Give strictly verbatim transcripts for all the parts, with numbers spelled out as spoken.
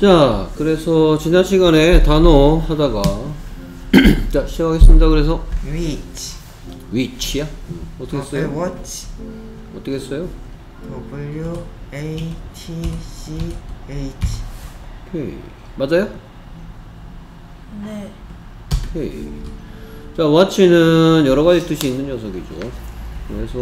자, 그래서 지난 시간에 단어 하다가 자, 시작하겠습니다. 그래서 which which야? 음, 어떻게 써요? watch 어떻게 써요? W A T C H. 오케이. 맞아요? 네. 오케이. 자, watch는 여러 가지 뜻이 있는 녀석이죠. 그래서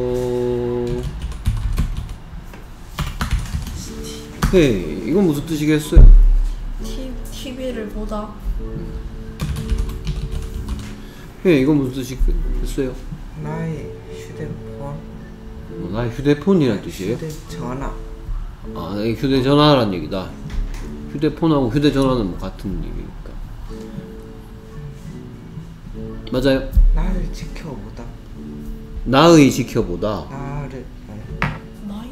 오케이. 이건 무슨 뜻이겠어요? 티비를 보다. 오케이. 이건 무슨 뜻이겠어요? 나의 휴대폰. 어, 나의 휴대폰이란 뜻이에요? 휴대전화. 아, 이 휴대전화란 얘기다. 휴대폰하고 휴대전화는 뭐 같은 얘기니까. 맞아요? 나를 지켜보다. 나의 지켜보다. 나를 나이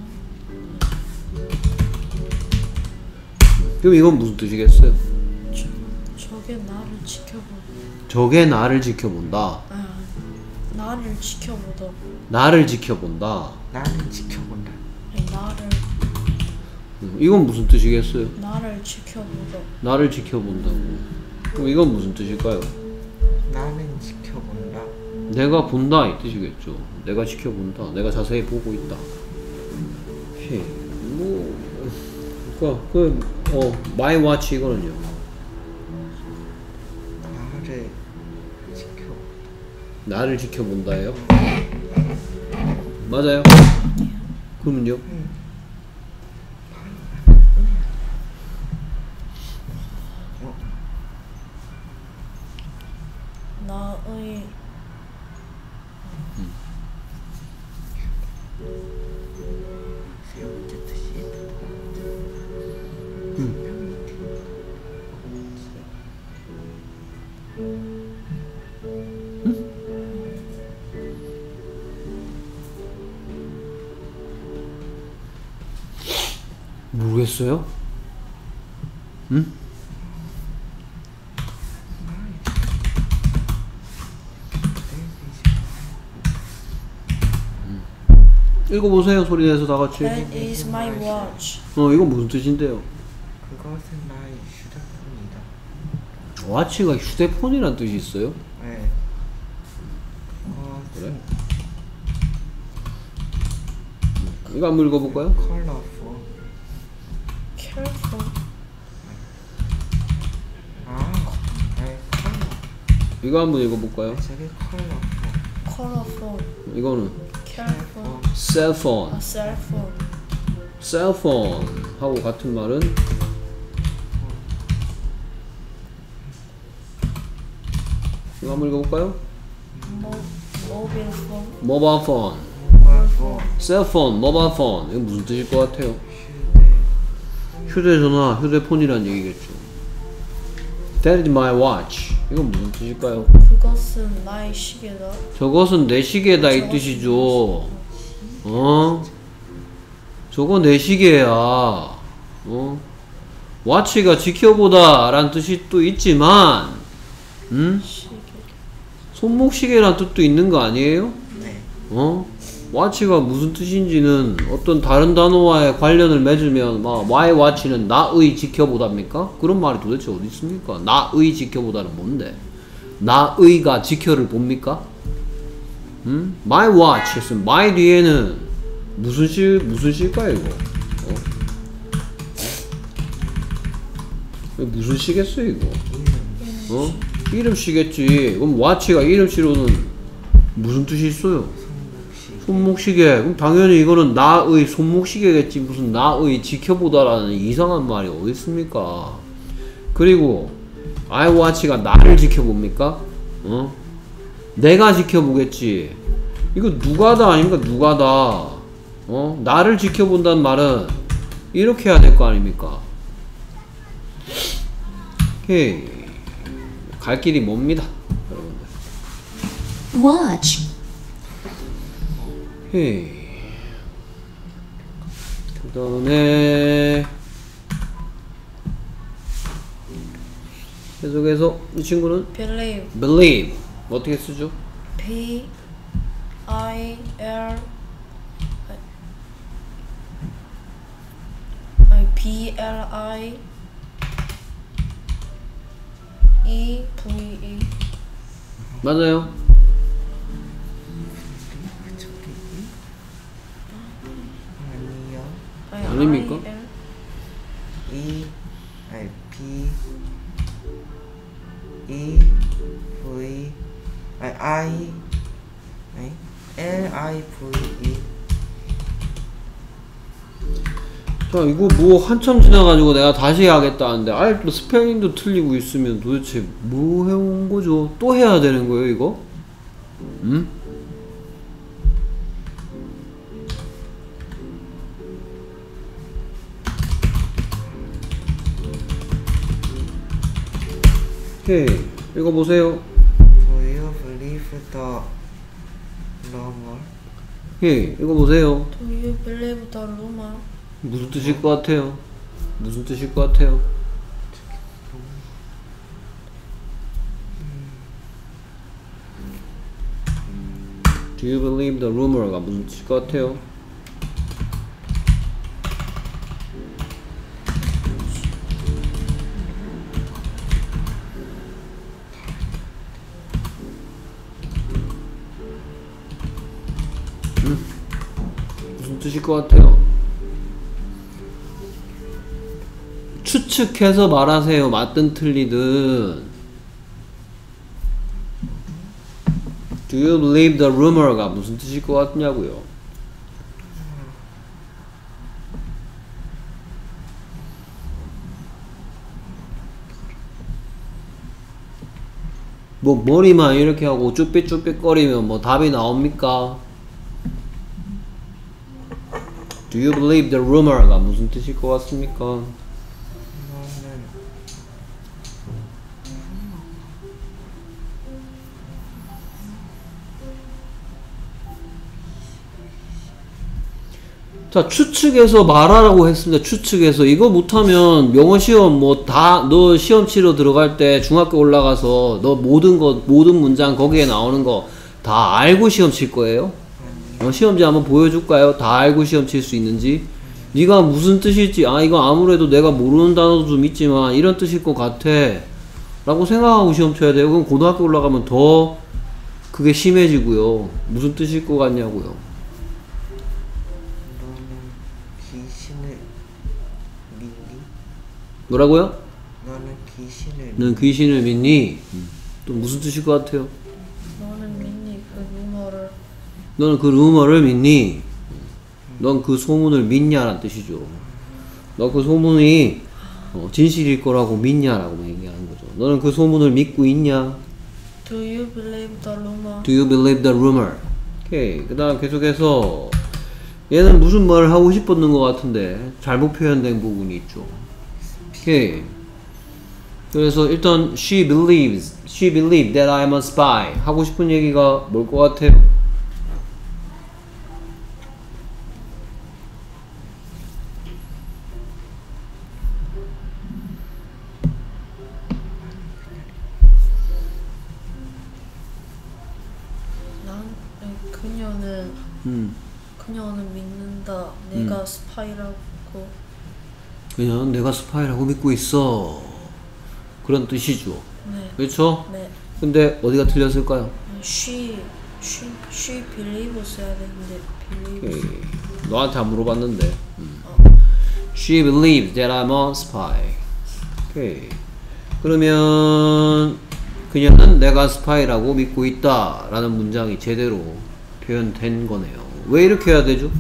그럼 이건 무슨 뜻이겠어요? 저, 저게 나를 지켜보. 저게 나를 지켜본다. 아, 나를 지켜보다. 나를 지켜본다. 나를 지켜본다. 아니, 나를 음, 이건 무슨 뜻이겠어요? 나를 지켜보다. 나를 지켜본다고. 그럼 이건 무슨 뜻일까요? 나는 지켜본다. 내가 본다 이 뜻이겠죠. 내가 지켜본다. 내가 자세히 보고 있다. 오케이. 뭐, 그, 그, 어, my watch 이거는요. 나를 지켜. 나를 지켜본다예요. 맞아요? 그러면요? 응. 나의 세 번째 뜻이 모르겠어요? 응? 읽어보세요. 소리 내서 다 같이. That is my watch. 어, 이건 무슨 뜻인데요? 그것은 나의 휴대폰이다. 와치가 휴대폰이란 뜻이 있어요? 네. 그래? 그것은 이거 한번 읽어볼까요? 컬러풀. Careful. 아, 네, 컬러. 이거 한번 읽어볼까요? 저게 컬러풀. Colorful. 이거는 Careful. 셀폰. A cell phone. 셀폰 하고 같은 말은 이거 한번 읽어볼까요? Mo mobile phone. 모바일 폰. 모바일폰. 셀폰, 모바일 폰. 이거 무슨 뜻일 것 같아요? 휴대. 휴대전화, 휴대폰이란 얘기겠죠. That is my watch. 이건 무슨 뜻일까요? 그것은 나의 시계다. 저것은 내 시계다 이 뜻이죠. 어? 저거 내 시계야. 어? 와치가 지켜보다 라는 뜻이 또 있지만 음? 시계. 손목시계란 뜻도 있는 거 아니에요? 네. 어? 와치가 무슨 뜻인지는 어떤 다른 단어와의 관련을 맺으면 막 my watch는 나의 지켜보다입니까? 그런 말이 도대체 어디 있습니까? 나의 지켜보다는 뭔데? 나의가 지켜를 봅니까? 음? my watch 했으면 my 뒤에는 무슨 시 무슨 시일까요 이거? 어? 이거 무슨 시겠어요 이거? 어? 이름 시겠지. 그럼 watch가 이름 시로는 무슨 뜻이 있어요? 손목시계. 그럼 당연히 이거는 나의 손목시계겠지. 무슨 나의 지켜보다라는 이상한 말이 어디 있습니까? 그리고 I watch가 나를 지켜봅니까? 어? 내가 지켜보겠지. 이거 누가다 아닙니까? 누가다. 어? 나를 지켜본다는 말은 이렇게 해야 될 거 아닙니까? 오케이. 갈 길이 멉니다, 여러분들. watch, 오케이. 그 다음에 계속해서 이 친구는 Believe. believe 어떻게 쓰죠? B I L I B L I E V E. 맞아요. 저기 아니요. 아니, 아닙니까? I L. E 아니 B E V 아니 I 아니 L I V E. 자, 이거 뭐 한참 지나가지고 내가 다시 해야겠다는데 아직도 스펠링도 틀리고 있으면 도대체 뭐 해온 거죠? 또 해야 되는 거예요, 이거? 음? 오케이, 읽어보세요. Do you believe the rumor? 오케이, 읽어보세요. Do you believe the rumor? 무슨 뜻일 것 같아요? 무슨 뜻일 것 같아요? Do you believe the rumor가 무슨 뜻일 것 같아요? 음? 무슨 뜻일 것 같아요? 추측해서 말하세요. 맞든 틀리든. Do you believe the rumor가 무슨 뜻일 것 같냐고요? 뭐 머리만 이렇게 하고 쭈뼛쭈뼛거리면 뭐 답이 나옵니까? Do you believe the rumor가 무슨 뜻일 것 같습니까? 너는 자, 추측해서 말하라고 했습니다. 추측해서. 이거 못하면 영어 시험 뭐 다, 너 시험 치러 들어갈 때 중학교 올라가서 너 모든 것, 모든 문장 거기에 나오는 거 다 알고 시험 칠 거예요? 어, 시험지 한번 보여줄까요? 다 알고 시험 칠 수 있는지? 네가 무슨 뜻일지, 아, 이거 아무래도 내가 모르는 단어도 좀 있지만 이런 뜻일 것 같아. 라고 생각하고 시험 쳐야 돼요. 그럼 고등학교 올라가면 더 그게 심해지고요. 무슨 뜻일 것 같냐고요. 너는 귀신을 믿니? 뭐라고요? 너는 귀신을 넌 귀신을 믿니? 음. 또 무슨 뜻일 것 같아요? 너는 믿니 그 루머를? 너는 그 루머를 믿니? 넌 그 소문을 믿냐라는 뜻이죠. 너 그 소문이 어, 진실일 거라고 믿냐라고 얘기하는 거죠. 너는 그 소문을 믿고 있냐? Do you believe the rumor? Do you believe the rumor? 오케이. 그 다음 계속해서 얘는 무슨 말을 하고 싶었는 것 같은데 잘못 표현된 부분이 있죠. 오케이. 그래서 일단 she believes, she believed that I'm a spy. 하고 싶은 얘기가 뭘 것 같아요? 난 아니, 그녀는 음. 그녀는 믿는다. 내가 스파이라고. 그냥 내가 스파이라고 믿고 있어. 그런 뜻이죠. 네. 그렇죠? 네. 근데 어디가 틀렸을까요? She she she believes 해야 되는데 believes. 오케이. 너한테 안 물어봤는데. 음. She believes that I'm a spy. 오케이. 그러면 그녀는 내가 스파이라고 믿고 있다 라는 문장이 제대로 표현된 거네요. 왜 이렇게 해야 되죠?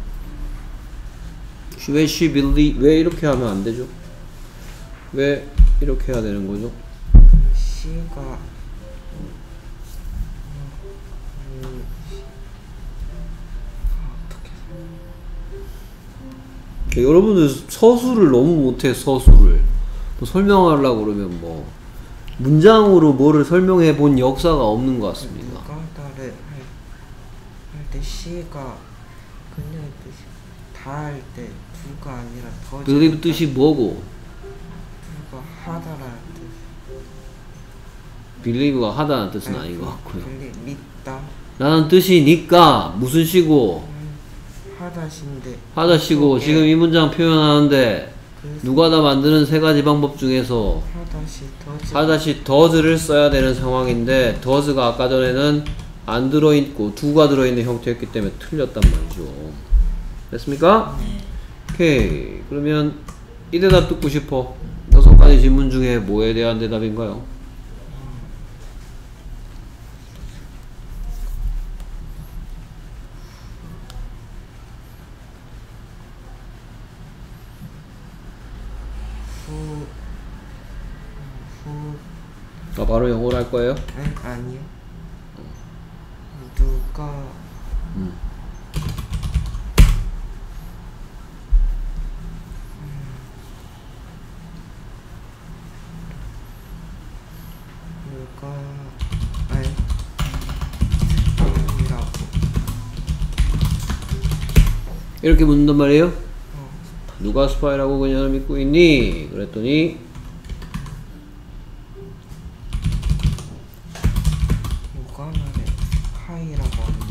왜 she believe, 왜 이렇게 하면 안 되죠? 왜 이렇게 해야 되는 거죠? 씨가 여러분들 서술을 너무 못해. 서술을 뭐 설명하려고 그러면 뭐 문장으로 뭐를 설명해 본 역사가 없는 것 같습니다. 누가 나를 할때 씨가 그녀의 뜻이 다 할 때 누가 아니라 더 believe 뜻이 뭐고 누가 하다라는 뜻. believe가 하다는 뜻은 아닌 것 같고요. 빌리 믿다 라는 뜻이니까 무슨 시고 음, 하다신데 하다 시고 속에 지금 이 문장 표현하는데 그 누가 다 만드는 세 가지 방법 중에서 하다시 더즈 하다시 does를 써야 되는 상황인데 does가 아까 전에는 안 들어있고 do가 들어있는 형태였기 때문에 틀렸단 말이죠. 됐습니까? 네. 오케이. 그러면 이 대답 듣고 싶어. 여섯 가지 질문 중에 뭐에 대한 대답인가요? 후... 후... 아, 바로 영어로 할 거예요? 에? 아니요. 누가 음. 누가 아니 사람이라고 이렇게 묻는단 말이에요? 어, 누가 스파이라고 그녀를 믿고 있니? 그랬더니 누가 나를 스파이라고 하니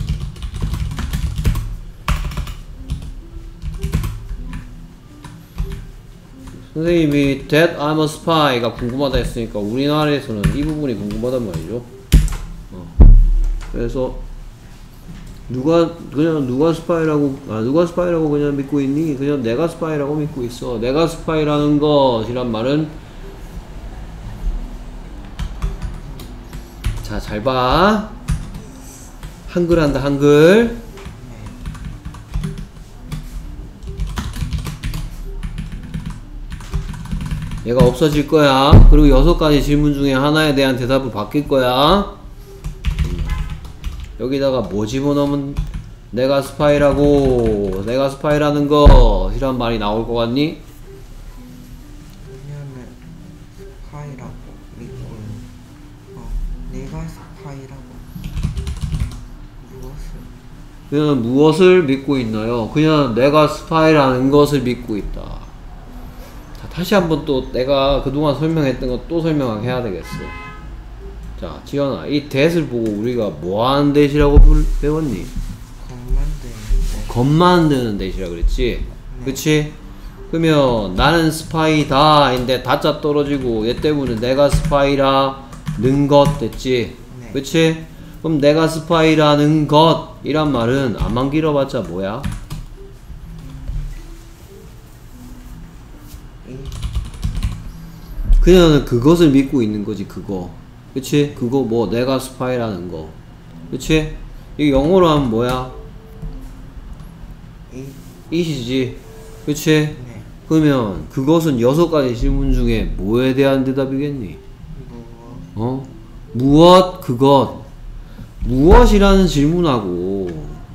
선생님이 that I'm a spy가 궁금하다 했으니까 우리나라에서는 이 부분이 궁금하단 말이죠. 어. 그래서 누가 그냥 누가 스파이라고 아 누가 스파이라고 그냥 믿고 있니? 그냥 내가 스파이라고 믿고 있어. 내가 스파이라는 것이란 말은 자, 잘 봐. 한글 한다 한글. 얘가 없어질 거야. 그리고 여섯 가지 질문 중에 하나에 대한 대답을 바뀔 거야. 여기다가 뭐 집어넣으면 내가 스파이라고 내가 스파이라는 것이란 말이 나올 것 같니? 그녀는 스파이라고 믿고 어, 내가 스파이라고 무엇을 그녀는 무엇을 믿고 있나요? 그녀는 내가 스파이라는 것을 믿고 있다. 자, 다시 한번 또 내가 그동안 설명했던 거 또 설명해야 되겠어. 자, 지연아, 이 that을 보고 우리가 뭐 하는 that이라고 배웠니? 겁만드는데 겁 만드는 that이라 그랬지? 그치? 그러면 나는 스파이다 인데 다짜 떨어지고 얘 때문에 내가 스파이라는 것 됐지? 네. 그치? 그럼 내가 스파이라는 것이란 말은 안만 길어봤자 뭐야? 이 그녀는 그것을 믿고 있는 거지. 그거 그치? 그거 뭐 내가 스파이라는 거 그치? 이게 영어로 하면 뭐야? 이 it이지 그치? 네. 그러면 그것은 여섯 가지 질문 중에 뭐에 대한 대답이겠니? 무엇 어? 무엇 그것 무엇이라는 질문하고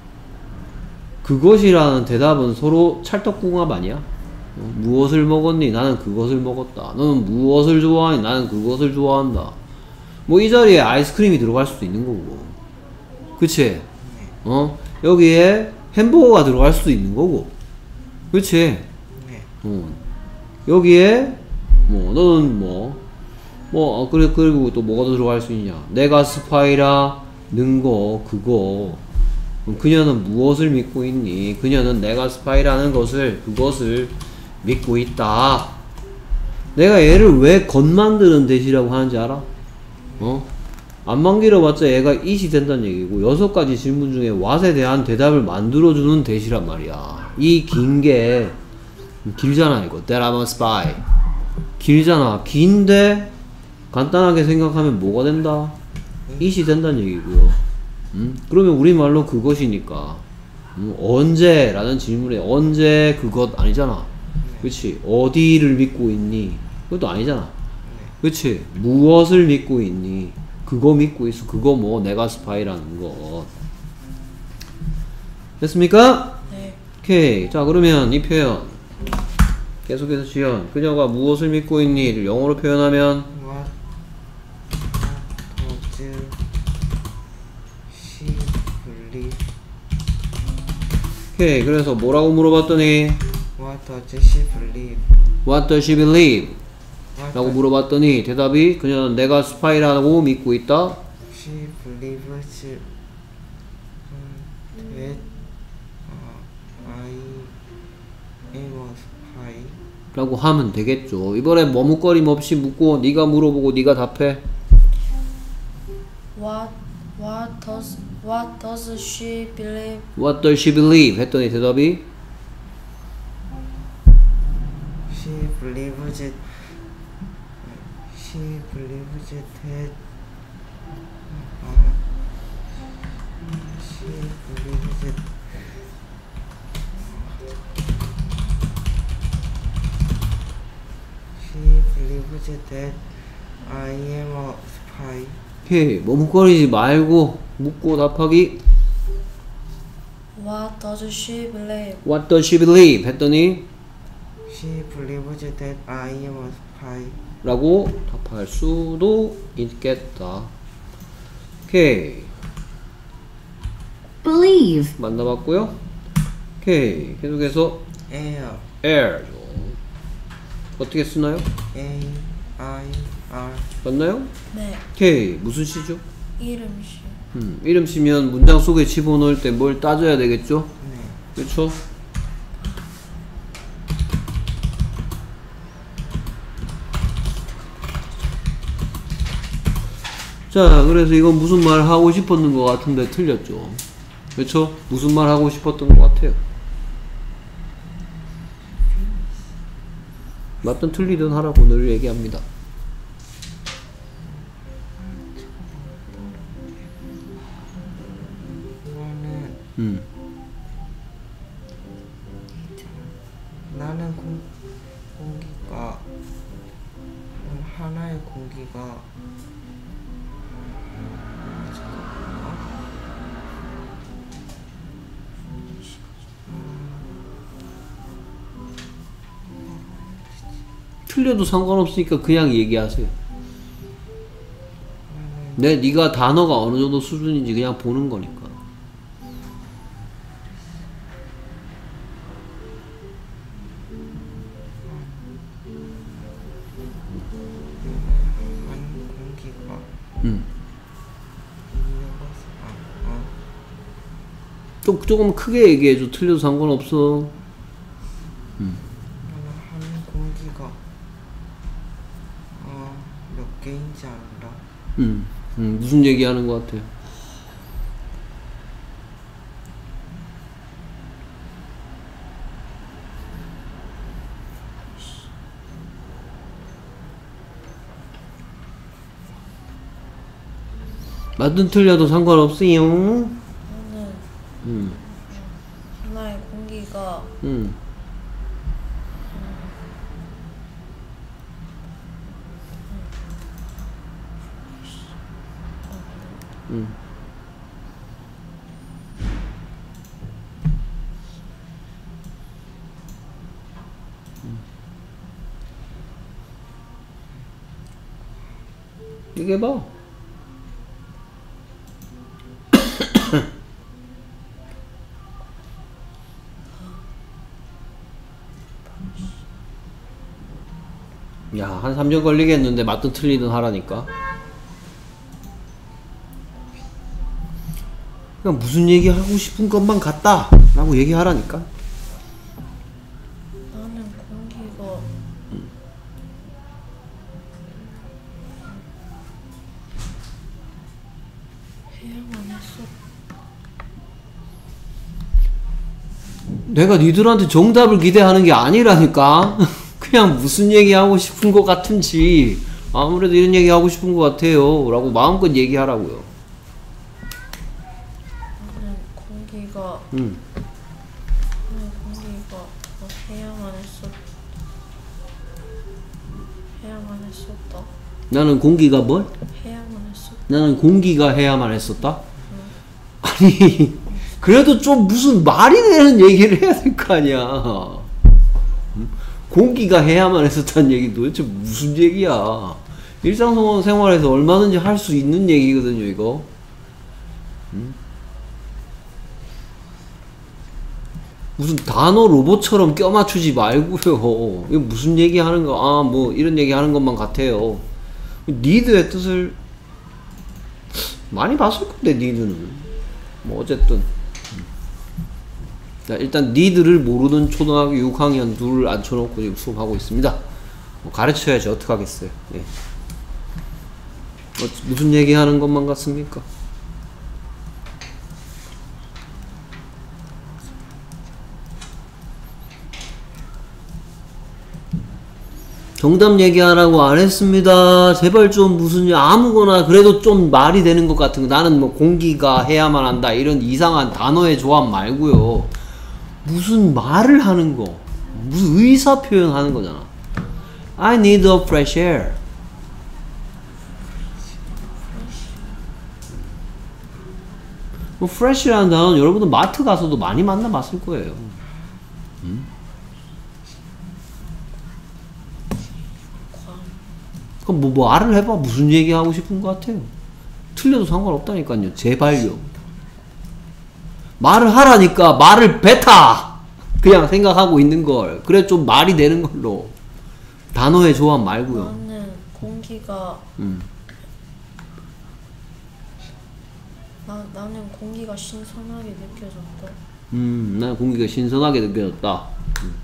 그것이라는 대답은 서로 찰떡궁합 아니야? 어? 무엇을 먹었니? 나는 그것을 먹었다. 너는 무엇을 좋아하니? 나는 그것을 좋아한다. 뭐 이 자리에 아이스크림이 들어갈 수도 있는 거고 그치? 어? 여기에 햄버거가 들어갈 수도 있는 거고 그치? 네. 어. 여기에 뭐 너는 뭐 뭐, 어, 그래, 그리고 또 뭐가 더 들어갈 수 있냐? 내가 스파이라는 거, 그거. 그럼 그녀는 무엇을 믿고 있니? 그녀는 내가 스파이라는 것을, 그것을 믿고 있다. 내가 얘를 왜 겉 만드는 대시라고 하는지 알아? 어? 안만 길어봤자 얘가 it이 된다는 얘기고, 여섯 가지 질문 중에 what에 대한 대답을 만들어주는 대시란 말이야. 이 긴 게, 길잖아, 이거. That I'm a spy. 길잖아. 긴데, 간단하게 생각하면 뭐가 된다? it이 된다는 얘기고요. 음? 그러면 우리말로 그것이니까 음, 언제? 라는 질문에 언제 그것 아니잖아. 그치? 어디를 믿고 있니? 그것도 아니잖아. 그치? 무엇을 믿고 있니? 그거 믿고 있어. 그거 뭐 내가 스파이라는 것. 됐습니까? 네. 오케이. 자, 그러면 이 표현 계속해서 지연. 그녀가 무엇을 믿고 있니?를 영어로 표현하면 What does she believe? 오케이. 그래서 뭐라고 물어봤더니 What does she believe? What does she believe? What 라고 does 물어봤더니 대답이 그녀는 내가 스파이라고 믿고 있다. she believes um, that uh, I am a spy? 라고 하면 되겠죠. 이번에 머뭇거림 없이 묻고 네가 물어보고 네가 답해. What What does What does she believe? What does she believe? 했더니 대답이 She believes it. She believes that. 아, she believes it. She believes that I am a spy. 오케이. 머뭇거리지 말고 묻고 답하기. What does she believe? What does she believe? 했더니 She believes that I am a spy. 라고 답할 수도 있겠다. 오케이. believe, 만나봤고요. 오케이. 계속해서 Air. air. 어떻게 쓰나요? A I R. 맞나요? 네. 오케이. 무슨 시죠? 이름씨. 음, 이름 쓰면 문장 속에 집어넣을 때 뭘 따져야 되겠죠? 네. 그렇죠? 자, 그래서 이건 무슨 말 하고 싶었는 것 같은데 틀렸죠? 그렇죠? 무슨 말 하고 싶었던 것 같아요? 맞든 틀리든 하라고 늘 얘기합니다. 나는 음. 나는 공, 공기가 음, 하나의 공기가 잠깐만. 틀려도 상관없으니까 그냥 얘기하세요. 네, 네가 단어가 어느 정도 수준인지 그냥 보는 거니까. 한 공기가 음. 있는 것은 아, 아. 좀 조금 크게 얘기해줘. 틀려도 상관없어. 나는 한 공기가 어, 몇 개인지 알아. 음, 음, 무슨 얘기하는 것 같아요? 맞든 틀려도 상관없어요. 저는 음, 하나의 공기가 음. 음. 얘기해봐. 야, 한 삼 년 걸리겠는데 맞든 틀리든 하라니까. 그냥 무슨 얘기 하고 싶은 것만 같다 라고 얘기하라니까. 나는 공기가 해야만 했어. 내가 니들한테 정답을 기대하는 게 아니라니까. 그냥 무슨 얘기 하고 싶은 것 같은지 아무래도 이런 얘기 하고 싶은 것 같아요 라고 마음껏 얘기하라고요. 나는 공기가 음. 나는 공기가 뭐 해야만 했었 해야만 했었다. 나는 공기가 뭘? 해야만 했었. 나는 공기가 해야만 했었다? 아니 그래도 좀 무슨 말이 되는 얘기를 해야 될 거 아니야. 음? 공기가 해야만 했었다는 얘기 도대체 무슨 얘기야. 일상생활에서 얼마든지 할 수 있는 얘기거든요 이거. 음? 무슨 단어 로봇처럼 껴맞추지 말고요. 이거 무슨 얘기 하는 거, 아, 뭐, 이런 얘기 하는 것만 같아요. 니드의 뜻을 많이 봤을 건데, 니드는. 뭐, 어쨌든. 자, 일단 need를 모르는 초등학교 육 학년 둘 앉혀놓고 지금 수업하고 있습니다. 뭐 가르쳐야지 어떡 하겠어요. 예. 어, 무슨 얘기하는 것만 같습니까? 정답 얘기하라고 안 했습니다. 제발 좀 무슨 아무거나 그래도 좀 말이 되는 것 같은 거. 나는 뭐 공기가 해야만 한다 이런 이상한 단어의 조합 말고요. 무슨 말을 하는 거, 무슨 의사 표현하는 거잖아. I need a fresh air. 뭐 fresh라는 단어는 여러분들 마트 가서도 많이 만나봤을 거예요. 음? 그럼 뭐 말을 해봐. 무슨 얘기하고 싶은 것 같아요. 틀려도 상관없다니까요. 제발요. 말을 하라니까 말을 뱉어. 그냥 생각하고 있는 걸. 그래 좀 말이 되는 걸로. 단어의 조합 말고요. 나는 공기가 음. 나, 나는 공기가 신선하게 느껴졌다. 음, 난 공기가 신선하게 느껴졌다. 음.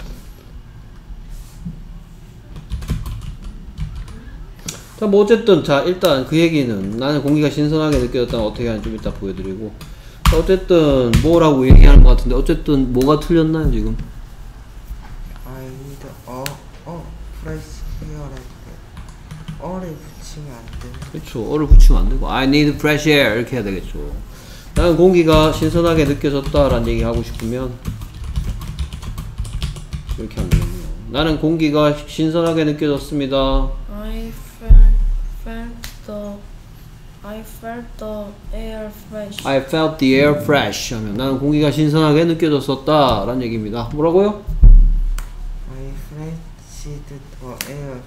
자, 뭐 어쨌든 자 일단 그 얘기는 나는 공기가 신선하게 느껴졌다는 어떻게 하는지 좀 이따 보여드리고. 자, 어쨌든 뭐라고 얘기하는 것 같은데 어쨌든 뭐가 틀렸나요 지금? I need a 어 fresh air 할때 어를 붙이면 안 돼. 그렇죠. 어를 붙이면 안 되고 I need fresh air 이렇게 해야 되겠죠. 나는 공기가 신선하게 느껴졌다라는 얘기 하고 싶으면 이렇게 하면 되겠네요. 나는 공기가 신선하게 느껴졌습니다. I felt, felt the I felt the air fresh. I felt the air fresh 하면 나는 공기가 신선하게 느껴졌었다 라는 얘기입니다. 뭐라고요? I freshed the air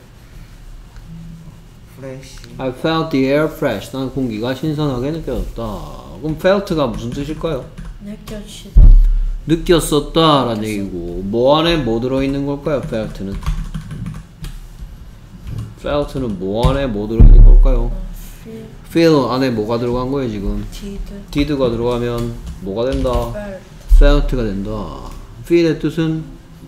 fresh. I felt the air fresh. 나는 공기가 신선하게 느껴졌다. 그럼 felt가 무슨 뜻일까요? 느껴지다. 느꼈었다 라는 얘기고 뭐 안에 뭐 들어있는 걸까요? felt는 felt는 뭐 안에 뭐 들어있는 걸까요? Feel, feel 안에 뭐가 들어간 거예요 지금? did, did가 들어가면 뭐가 된다? felt. felt가 된다. feel의 뜻은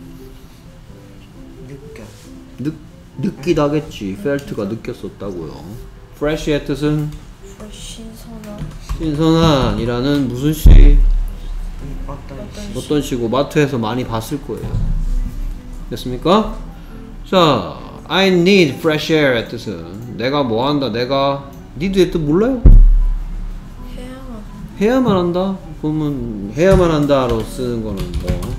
느껴. 느, 느끼다겠지. felt가 느꼈었다고요. fresh의 뜻은 fresh 신선한. 신선한이라는 무슨 시? 음, 어떤 어떤 어떤 시고 마트에서 많이 봤을 거예요. 됐습니까? 자, I need fresh air의 뜻은 내가 뭐 한다. 내가 need의 뜻 몰라요? 해야만. 해야만 한다? 그러면 해야만 한다로 쓰는 거는 뭐?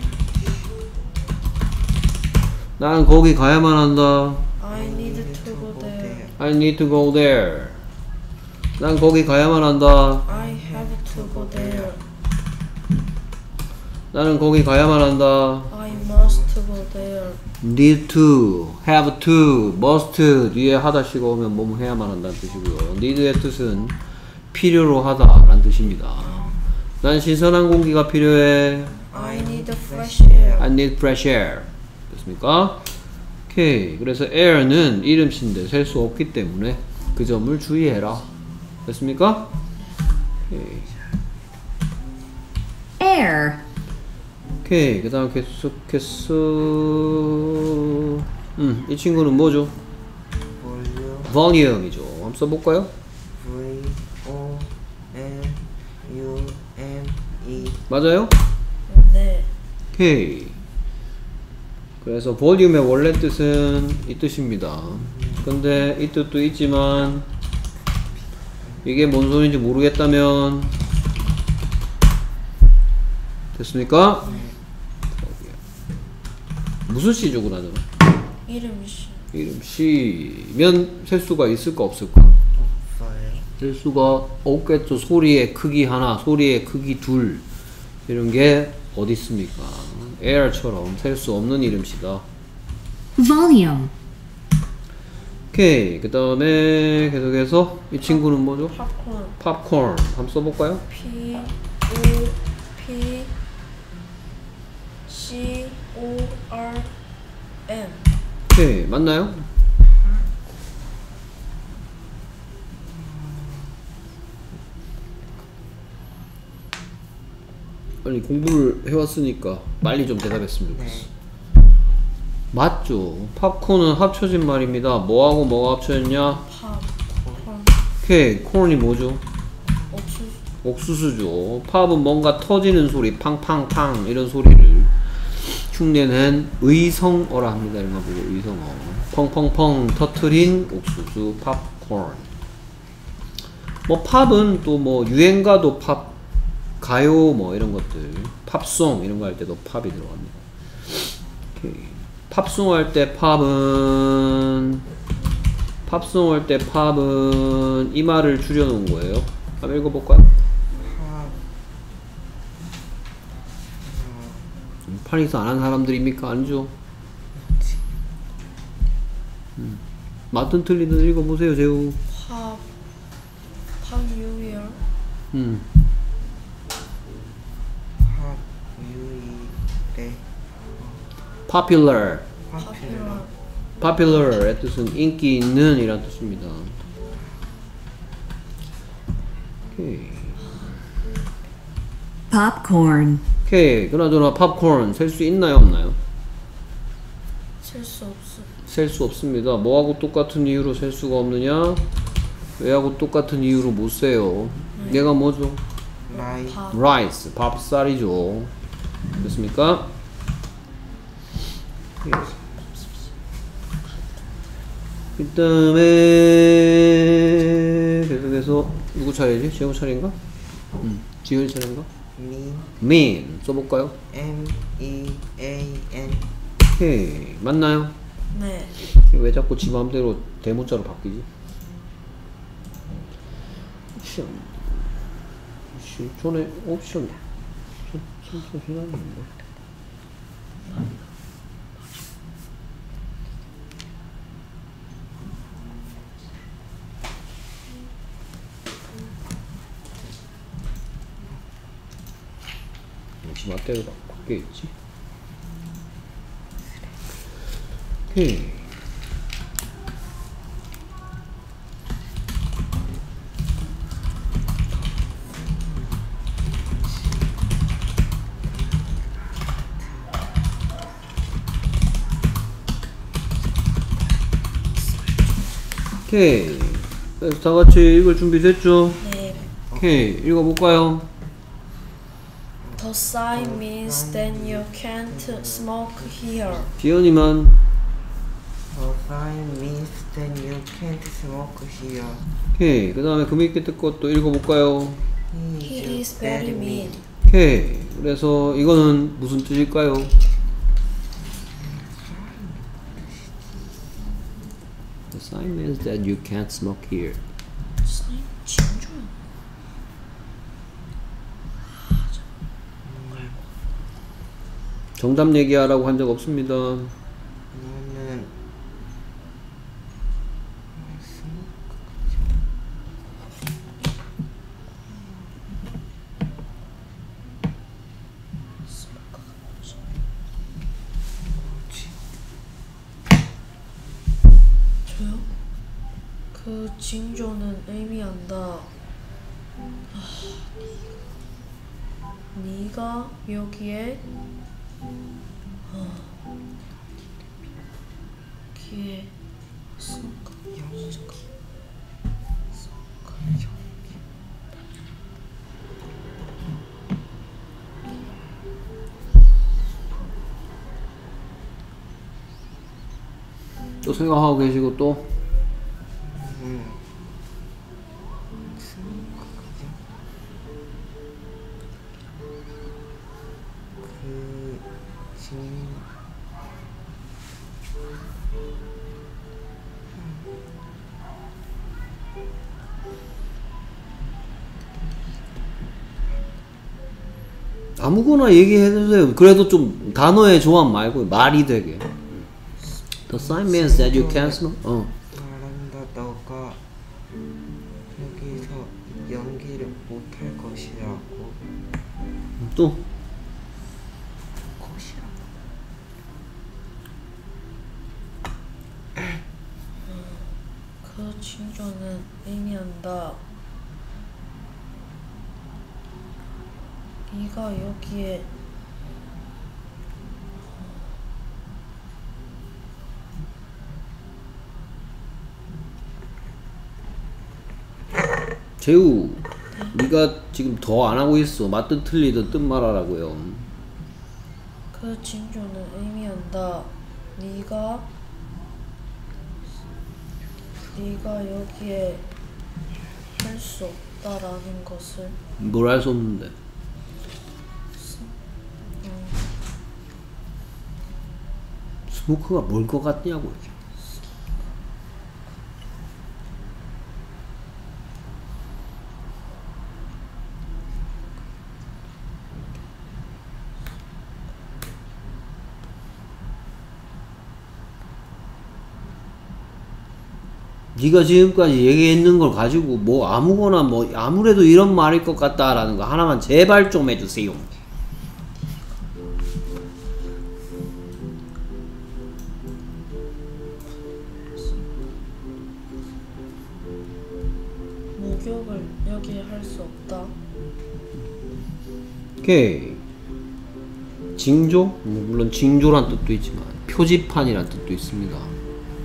난 거기 가야만 한다. I need to go there. I need to go there. 난 거기 가야만 한다. I have to go there. 나는 거기 가야만 한다. I must go there. need to, have to, must 뒤에 하다시가 오면 뭐뭐 해야만 한다는 뜻이고요. need의 뜻은 필요로 하다라는 뜻입니다. 난 신선한 공기가 필요해. I need fresh air. I need fresh air. 됐습니까? 오케이. 그래서 air는 이름씨인데 셀 수 없기 때문에 그 점을 주의해라. 됐습니까? 오케이. air, 오케이. 그 다음 계속해서 음, 이 친구는 뭐죠? 볼륨 volume이죠. 한번 써볼까요? V O L U M E. 맞아요? 네. 오케이. 그래서 볼륨의 원래 뜻은 이 뜻입니다. 근데 이 뜻도 있지만 이게 뭔 소리인지 모르겠다면 됐습니까? 무슨 시죠 그러잖아. 이름이 씨. 이름 시면 셀 수가 있을까 없을까? 없어요. 셀 수가 없겠죠. 소리의 크기 하나, 소리의 크기 둘 이런 게 어디 있습니까? air처럼 셀 수 없는 이름시다. volume, 오케이. 그 다음에 계속해서 이 친구는 뭐죠? 팝콘. 팝콘. 한번 써볼까요? P O P C O R M. 오케이. 맞나요? 빨리 공부를 해왔으니까 빨리 좀 대답했으면 좋겠어. 네. 맞죠? 팝콘은 합쳐진 말입니다. 뭐하고 뭐가 합쳐졌냐? 팝, 콘, 오케이, 콘이 뭐죠? 옥수수, 옥수수죠. 팝은 뭔가 터지는 소리, 팡팡팡 이런 소리를 흉내낸 의성어라 합니다. 이런 거 보고 의성어. 펑펑펑 터트린 옥수수, 팝콘. 뭐 팝은 또 뭐 유행가도 팝, 가요 뭐 이런 것들, 팝송 이런 거 할 때도 팝이 들어갑니다. 오케이. 팝송 할 때 팝은 팝송 할 때 팝은 이 말을 줄여놓은 거예요. 한번 읽어볼까요? 팝. 파리에서 안 한 사람들입니까? 아니죠? 음. 맞든 틀리든 읽어보세요, 재우. 팝, 팝 유일, 음. 팝. 유일의 popular. 파퓰러. popular의 뜻은 인기 있는 이란 뜻입니다. 오케이. popcorn, 오케이. 그나저나 팝콘 셀 수 있나요, 없나요? 셀 수 없어. 셀 수 없습니다. 뭐하고 똑같은 이유로 셀 수가 없느냐? 왜하고 똑같은 이유로 못 세요? 얘가 뭐죠? 라이. 팝, rice, 밥쌀이죠. 됐습니까? 그 다음에 계속해서 누구 차례지? 재호 차례인가? 음, 지현이 차례인가? 민. mean 써볼까요? M E A N. 오케이. 맞나요? 네, 왜 자꾸 지 마음대로 대문자로 바뀌지? 옵션 옵션 전에 옵션 진짜 희한한데. 지 마음대로 바뀌어있지. 오케이. 오케이. 그래서 다 같이 읽을 준비 됐죠? 네. 오케이. 읽어볼까요? The sign means that you can't smoke here. 지연이만. The sign means that you can't smoke here. 오케이. 그 다음에 그 밑에 것도 읽어볼까요? He is very mean. 오케이. 그래서 이거는 무슨 뜻일까요? The sign means that you can't smoke here. 사인 진짜. 정답 얘기하라고 한 적 없습니다. 그러면은 저요? 그 징조는 의미한다. 아, 네가 여기에 어, 기에 숨가 또 생각하고 계시고 또 음. 그 진. 아무거나 얘기해주세요. 그래도 좀 단어의 조합 말고 말이 되게. The sign means that you can't smoke. 어. 말한다. 너가 여기서 연기를 못할 것이라고. 또 것이라고. 그 징조는 의미한다. 네가 여기에 재우, 네가 지금 더 안 하고 있어. 맞든 틀리든 뜻 말하라고요. 그 징조는 의미한다. 네가 네가 여기에 할 수 없다라는 것을. 뭘 할 수 없는데. 스모크가 뭘 것 같냐고. 네가 지금까지 얘기했는 걸 가지고 뭐 아무거나 뭐 아무래도 이런 말일 것 같다라는 거 하나만 제발 좀 해주세요. 목욕을 여기에 할 수 없다. 오케이. 징조? 뭐 물론 징조란 뜻도 있지만 표지판이란 뜻도 있습니다.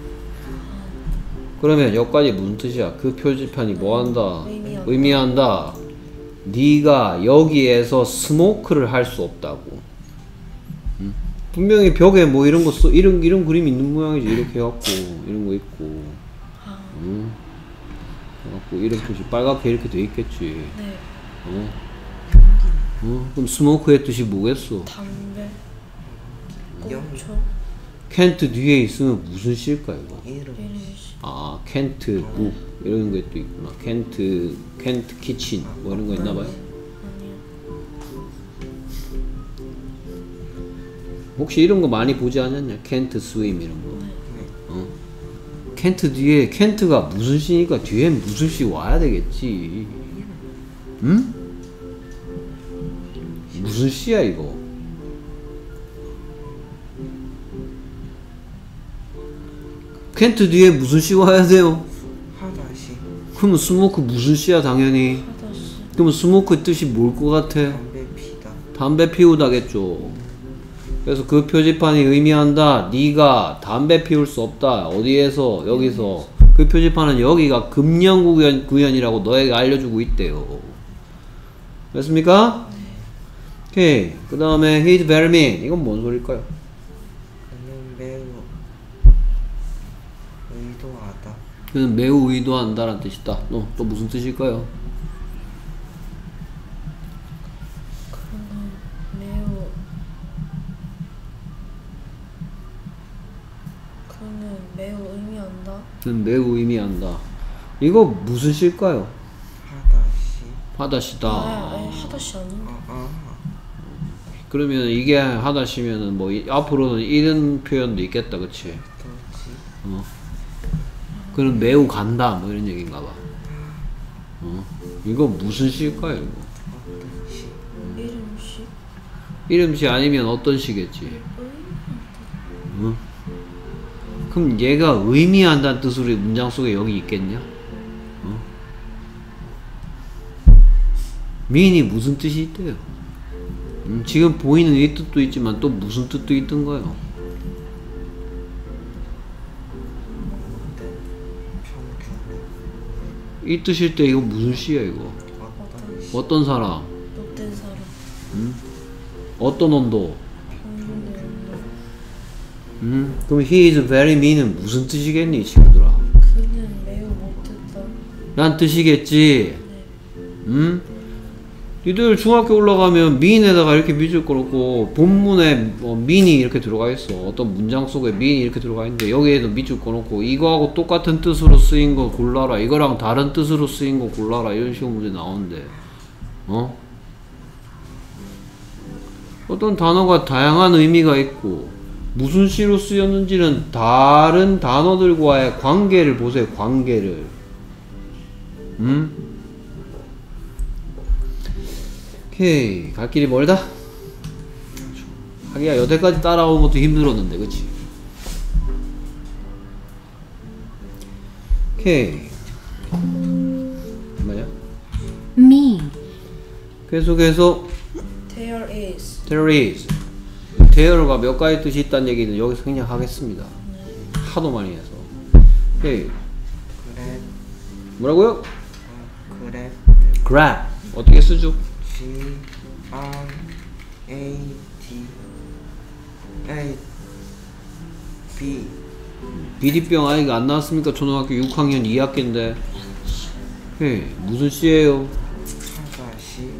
그러면 여기까지 무슨 뜻이야? 그 표지판이 뭐한다? 의미한다. 의미한다. 네가 여기에서 스모크를 할 수 없다고. 응? 분명히 벽에 뭐 이런 거 써, 이런 이런 그림 있는 모양이지. 이렇게 해갖고 이런 거 있고, 응? 해갖고 이런 표시 빨갛게 이렇게 돼 있겠지. 네. 어? 어? 그럼 스모크의 뜻이 뭐겠어? 담배. 꽁초. 캔트 뒤에 있으면 무슨 시일까 이거? 이름 이름이시. 아 켄트 북 이런 것도 있구나. 켄트 켄트 키친 뭐 이런 거 있나 봐요. 아니요. 혹시 이런 거 많이 보지 않았냐? 켄트 스윙 이런 거. 어? 켄트 뒤에 켄트가 무슨 시니까 뒤엔 무슨 시 와야 되겠지. 응? 무슨 시야 이거? 켄트 뒤에 무슨 시 와야 돼요? 하다시 그러면 스모크 무슨 시야 당연히. 하다시. 그러면 스모크 뜻이 뭘 것 같아? 담배 피다. 담배 피우다겠죠. 그래서 그 표지판이 의미한다. 네가 담배 피울 수 없다. 어디에서? 여기서. 그 표지판은 여기가 금연 구연, 구연이라고 너에게 알려주고 있대요. 됐습니까? 오케이. 그 다음에 he's very mean. 이건 뭔 소릴까요? 그는 매우 의도하다. 그는 매우 의도한다라는 뜻이다. 또, 또 무슨 뜻일까요? 그는 매우 그는 매우 의미한다. 그는 매우 의미한다. 이거 무슨 시일까요? 하다시 하다시다. 아, 아니 하다시 아닌데. 아, 아. 그러면 이게 하다시면은 뭐 이- 앞으로는 이런 표현도 있겠다, 그치? 그렇지. 어. 그럼 매우 간다, 뭐 이런 얘기인가 봐. 어. 이거 무슨 시일까요, 이거? 어떤 시 이름시. 이름시 아니면 어떤 시겠지? 어? 그럼 얘가 의미한다는 뜻으로 문장 속에 여기 있겠냐? 어? mean이 무슨 뜻이 있대요? 음, 지금 보이는 이 뜻도 있지만 또 무슨 뜻도 있던 거예요. 평균 이 뜻일 때 이거 무슨 시야 이거? 어떤 시 어떤 사람? 못된 사람. 어떤 온도? 평균의 온도. 음? 그럼 he is very mean은 무슨 뜻이겠니 친구들아? 그는 매우 못했다. 란 뜻이겠지? 음? 니들 중학교 올라가면 mean에다가 이렇게 밑줄 꺼놓고 본문에 뭐 mean이 이렇게 들어가 있어. 어떤 문장 속에 mean이 이렇게 들어가 있는데 여기에도 밑줄 꺼놓고 이거하고 똑같은 뜻으로 쓰인 거 골라라. 이거랑 다른 뜻으로 쓰인 거 골라라. 이런 식으로 문제 나오는데 어? 어떤 단어가 다양한 의미가 있고 무슨 시로 쓰였는지는 다른 단어들과의 관계를 보세요. 관계를. 음? 오케이. 갈 길이 멀다? 하기야 여태까지 따라오는 것도 힘들었는데 그치? 오케이. 뭐냐? mean, 계속해서 There is. there가 몇 가지 뜻이 있다는 얘기는 여기서 그냥 하겠습니다. 하도 많이 해서. 오케이. 그래. 뭐라고요? 어, 그래. grab. 어떻게 쓰죠? G R A D A B. 비디병 아이가 안 나왔습니까? 초등학교 육 학년 이 학기인데. 오케이. 무슨 씨예요? 사과시.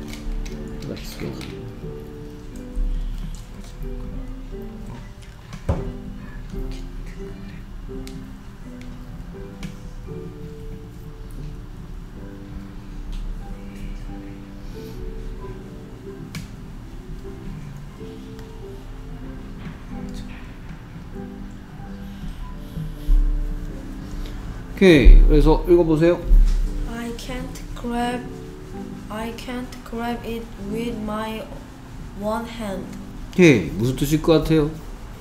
오케이. 그래서 읽어보세요. I can't grab I can't grab it with my one hand. 오케이. 무슨 뜻일 것 같아요?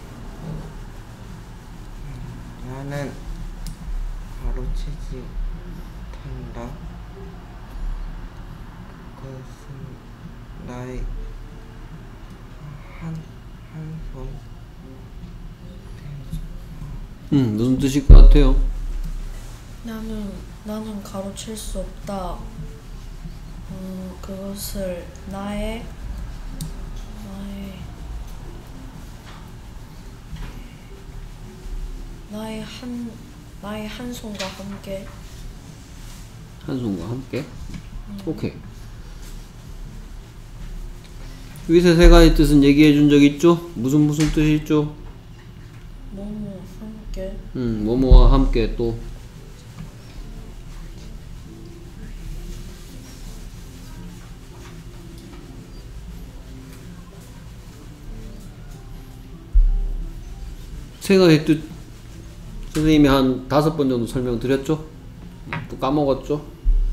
나는 가로채지 못한다. 그것은 나의 한, 한 손. 음, 무슨 뜻일 것 같아요? 나는 나는 가로챌 수 없다. 음, 그것을 나의 나의 나의 한 나의 한 손과 함께. 한 손과 함께. 오케이. 위세 세 가지 뜻은 얘기해 준 적 있죠? 무슨 무슨 뜻이 있죠? 뭐뭐 함께. 음, 뭐뭐와 함께 또. 세 가지 뜻 선생님이 한 다섯 번 정도 설명드렸죠? 또 까먹었죠?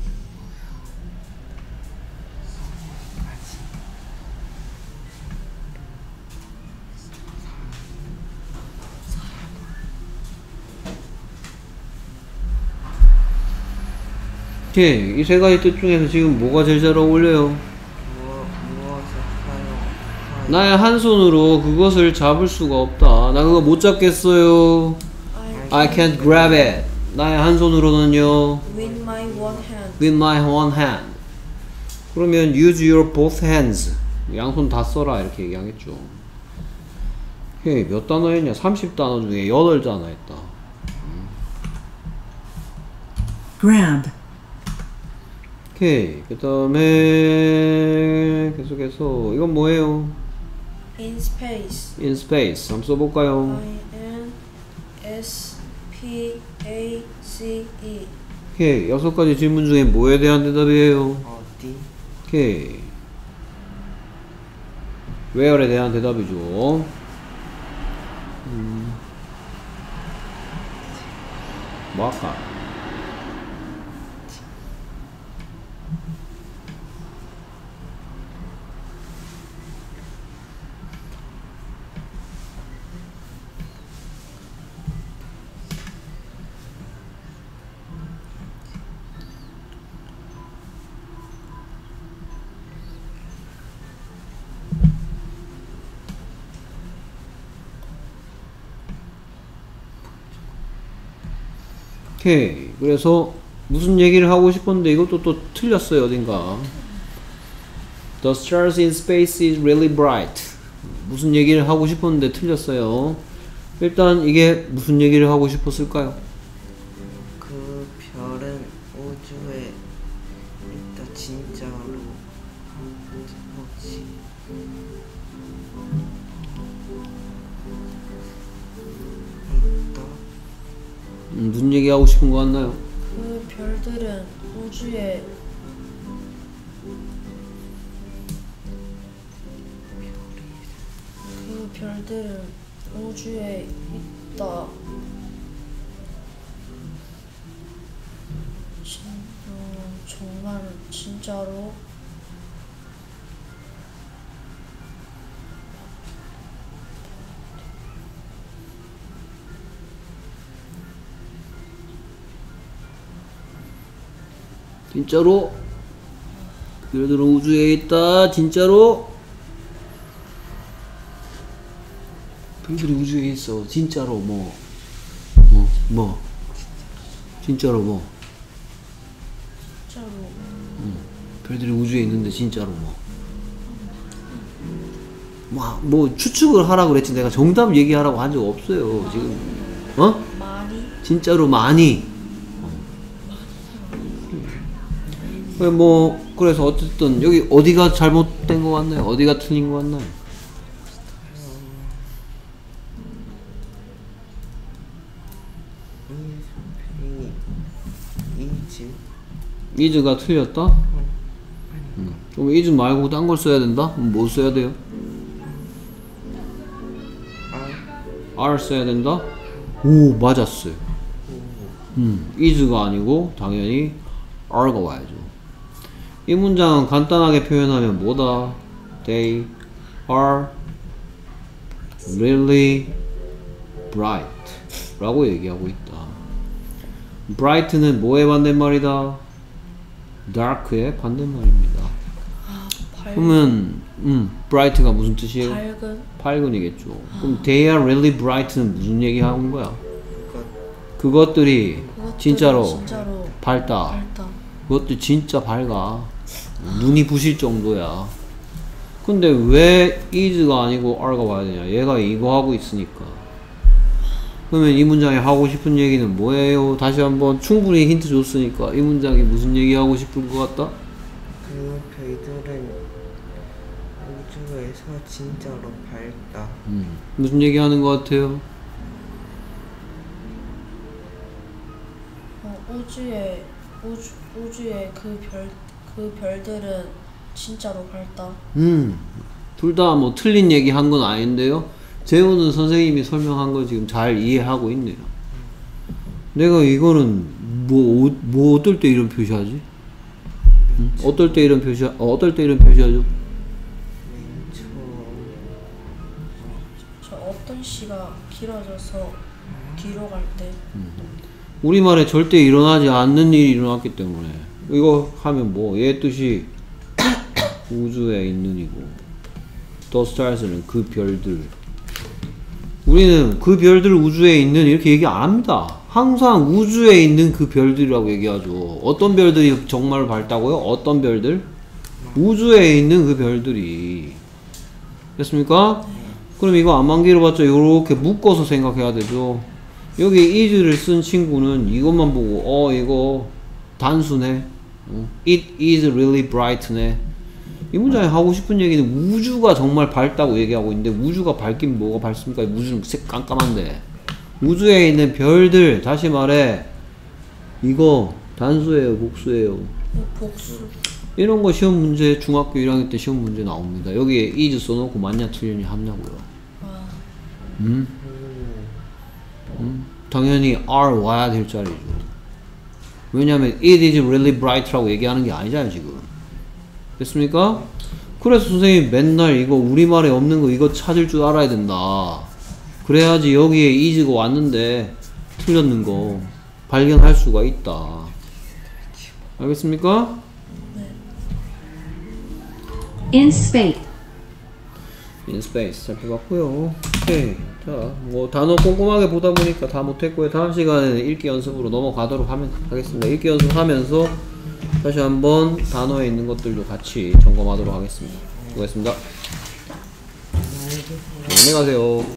오케이. 이 세 가지 뜻 중에서 지금 뭐가 제일 잘 어울려요? 무엇, 무엇을 사용하여 나의 한 손으로 그것을 잡을 수가 없다. 나 그거 못 잡겠어요. I can't grab it. 나의 한 손으로는요. With my one hand. With my one hand. 그러면 use your both hands. 양손 다 써라 이렇게 얘기하겠죠. 오케이. 몇 단어 했냐? 삼십 단어 중에 여덟 단어 했다. grab, 오케이. 그 다음에 계속해서 이건 뭐예요? In space. In space. 한번 써볼까요? I N S P A C E. 오케이. 여섯 가지 질문 중에 뭐에 대한 대답이에요? 어디 오케이. where에 대한 대답이죠. 음. 뭐 할까? 오케이. 그래서 무슨 얘기를 하고 싶었는데 이것도 또 틀렸어요. 어딘가. The stars in space is really bright. 무슨 얘기를 하고 싶었는데 틀렸어요. 일단 이게 무슨 얘기를 하고 싶었을까요? 그 별은 우주에 있다 진짜로 뭐지 있다 음, 무슨 얘기 하고 싶은 거 같나요? 그 별들은 우주에 그 별들은 우주에 있다. 진, 어, 정말 진짜로. 진짜로? 별들은 우주에 있다. 진짜로? 별들이 우주에 있어. 진짜로 뭐, 뭐, 뭐, 진짜로 뭐, 진짜로 별들이 우주에 있는데 진짜로 뭐, 뭐, 뭐 추측을 하라 그랬지 내가 정답 얘기하라고 한 적 없어요. 지금, 어? 많이 진짜로 많이. 어. 뭐 그래서 어쨌든 여기 어디가 잘못된 거 같나요? 어디가 틀린 거 같나요? 이 이지 이즈가 틀렸다? 어 음. 그럼 이즈 말고 딴 걸 써야 된다? 그럼 뭐 써야 돼요? R R 써야 된다? 오 맞았어요. 음, is가 아니고 당연히 R가 와야죠. 이 문장은 간단하게 표현하면 뭐다? They are really bright 라고 얘기하고 있다. bright는 뭐의 반대말이다? dark의 반대말입니다. 밝 그러면 음, bright가 무슨 뜻이에요? 밝은 밝은이겠죠. 그럼 they are really bright는 무슨 얘기 하는 거야? 그것 그것들이 그것들은 진짜로 진짜로 밝다. 밝다. 그것도 진짜 밝아. 눈이 부실 정도야. 근데 왜 is가 아니고 are가 와야 되냐? 얘가 이거 하고 있으니까. 그러면 이 문장에 하고 싶은 얘기는 뭐예요? 다시 한번 충분히 힌트 줬으니까 이 문장이 무슨 얘기 하고 싶은 것 같다? 그 별들은 우주에서 진짜로 밝다. 음, 무슨 얘기 하는 것 같아요? 어, 우주에 우주 우주의 그 별 그 별들은 진짜로 밝다. 음, 둘 다 뭐 틀린 얘기 한 건 아닌데요. 재호는 선생님이 설명한 걸 지금 잘 이해하고 있네요. 내가 이거는 뭐, 뭐 어떨 때 이런 표시하지? 응? 어떨 때 이런 표시, 어, 어떨 때 이런 표시하죠? 맨 처음 저 어떤 시가 길어져서 뒤로 갈 때. 우리말에 절대 일어나지 않는 일이 일어났기 때문에 이거 하면 뭐 얘 뜻이 우주에 있는 이고 The stars는 그 별들. 우리는 그 별들 우주에 있는 이렇게 얘기 안 합니다. 항상 우주에 있는 그 별들이라고 얘기하죠. 어떤 별들이 정말 밝다고요? 어떤 별들? 우주에 있는 그 별들이. 됐습니까? 그럼 이거 안만 길어봤자 이렇게 묶어서 생각해야 되죠. 여기 is를 쓴 친구는 이것만 보고 어 이거 단수네. 어, It is really bright네. 이 문장에 하고 싶은 얘기는 우주가 정말 밝다고 얘기하고 있는데 우주가 밝긴 뭐가 밝습니까? 우주는 깜깜한데 우주에 있는 별들, 다시 말해 이거 단수예요 복수예요? 어, 복수. 이런 거 시험 문제 중학교 일 학년 때 시험 문제 나옵니다. 여기에 is 써놓고 맞냐 틀리냐 하냐고요. 아, 음? 음? 당연히 R 와야 될 자리죠. 왜냐면 it is really bright라고 얘기하는 게 아니잖아요 지금. 됐습니까? 그래서 선생님 맨날 이거 우리말에 없는 거 이거 찾을 줄 알아야 된다. 그래야지 여기에 is가 왔는데 틀렸는 거 발견할 수가 있다. 알겠습니까? In space. in space 살펴봤고요. 오케이. 자, 뭐 단어 꼼꼼하게 보다 보니까 다 못했고요. 다음 시간에는 읽기 연습으로 넘어가도록 하면, 하겠습니다. 읽기 연습하면서 다시 한번 단어에 있는 것들도 같이 점검하도록 하겠습니다. 수고했습니다. 안녕히 가세요.